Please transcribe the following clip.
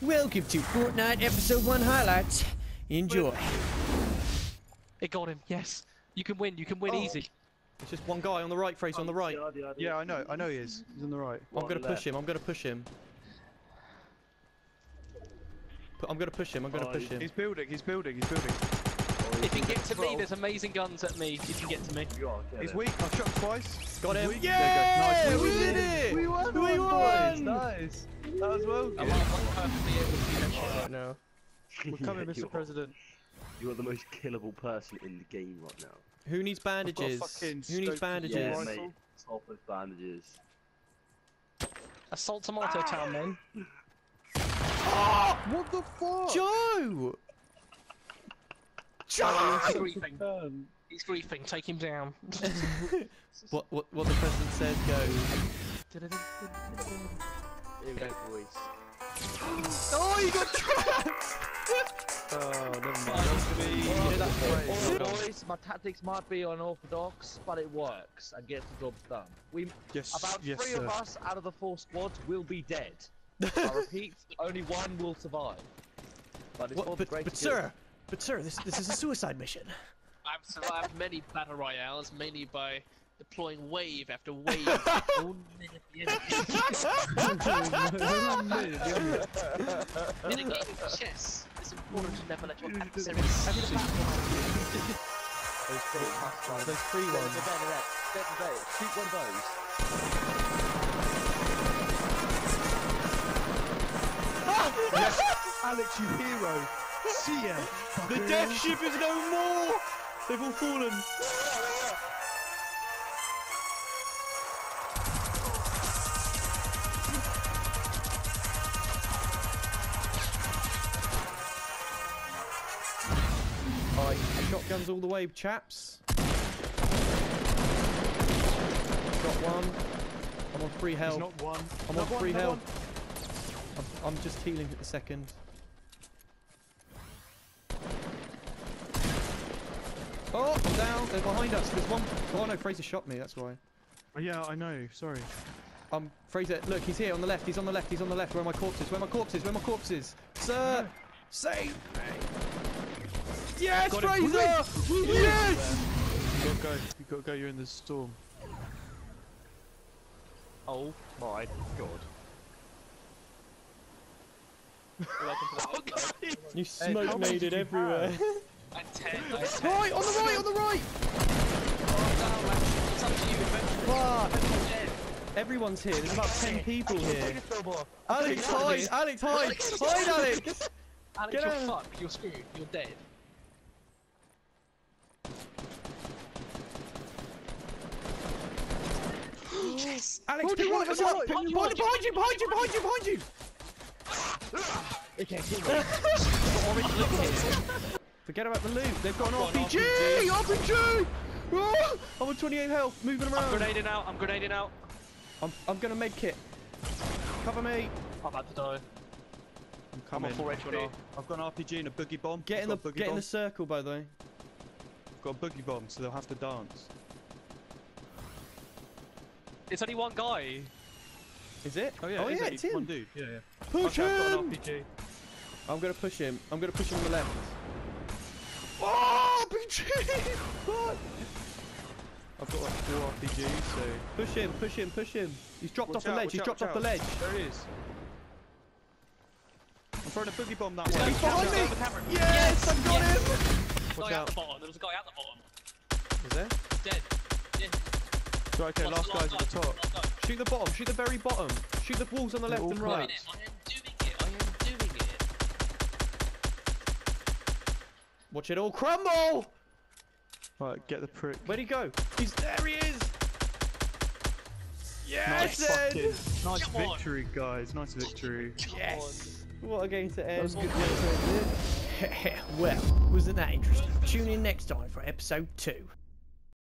Welcome to Fortnite Episode 1 highlights. Enjoy. It got him, yes. You can win easy. It's just one guy on the right, Fraser, on the right. Yeah, I know he is. He's on the right. I'm gonna push him, I'm gonna push him. I'm gonna push him. He's building. If you get to me, there's amazing guns at me. If you get to me. He's weak. I've shot him twice. Got him. Weak. Yeah! Nice. We did it! We won! Boys. Nice! That was well good. Right now. We're coming, Mr. President. You are the most killable person in the game right now. Who needs bandages? Who needs bandages? Yeah, mate. Top with bandages. Assault Tomato Town, then. What the fuck? Joe! He's griefing. He's griefing. Take him down. what the president says goes. Here we go, boys. Oh, you got trapped! Oh, never mind. Boys, my tactics might be unorthodox, but it works and gets the job done. About three of us out of the 4 squads will be dead. I repeat, only one will survive. But it's for the greater good. But sir, this is a suicide mission. I've survived many battle royales, mainly by deploying wave after wave. In a game of chess, it's important to never let your adversary see you. Those free ones. Shoot one of those. Yes, Alex, you hero. See ya. The death ship is no more! They've all fallen. Alright, shotguns all the way, chaps. Got one. I'm on free health. He's not one. I'm on free health. I'm just healing at the second. Oh, I'm down. They're behind us. There's one. Oh no, Fraser shot me. That's why. Oh, yeah, I know. Sorry. Fraser, look, he's here on the left. He's on the left. He's on the left. Where are my corpses? Where are my corpses? Where are my corpses? Sir, save me. Yes, Fraser! Yes! You gotta go. You're in the storm. Oh my god. You smoke made it everywhere. Right, on the right! It's up to you eventually. Fuck! Everyone's here. There's about 10 people here. Alex, hide! Alex, hide! Hide, Alex! Alex, Get you're out. fucked. You're screwed. You're dead. Yes! Alex, pick one of us up! Behind you! It can't kill me. Forget about the loot. They've got an RPG! RPG! Oh, I'm on 28 health, moving around. I'm grenading out. I'm gonna make kit. Cover me. I'm about to die. I'm coming. I'm on 4 HP. I've got an RPG and a boogie bomb. Get in the circle, by the way. I've got a boogie bomb, so they'll have to dance. It's only one guy. Is it? Oh yeah, it's him. One dude. Yeah. Push I've got him! an RPG. I'm gonna push him. I'm gonna push him on the left. Oh, RPG! Fuck! I've got like 4 RPGs, so... Push him. He's dropped Watch off the out, ledge. watch He's out, dropped watch off the out. ledge. There he is. I'm throwing a boogie bomb that He's way. behind me! Yes, I've got him! Watch out. There was a guy at the bottom. Is there? Dead. Yeah. Right, okay, last guy's at the top. Shoot the bottom. Shoot the very bottom. Shoot the walls on the left and right. I am doing it. Watch it all crumble! Right, get the prick. Where'd he go? There he is! Yes, Ed! Nice victory, guys. Nice victory. Yes! What a game to end. That was a good game to end. Well, wasn't that interesting? Tune in next time for episode 2.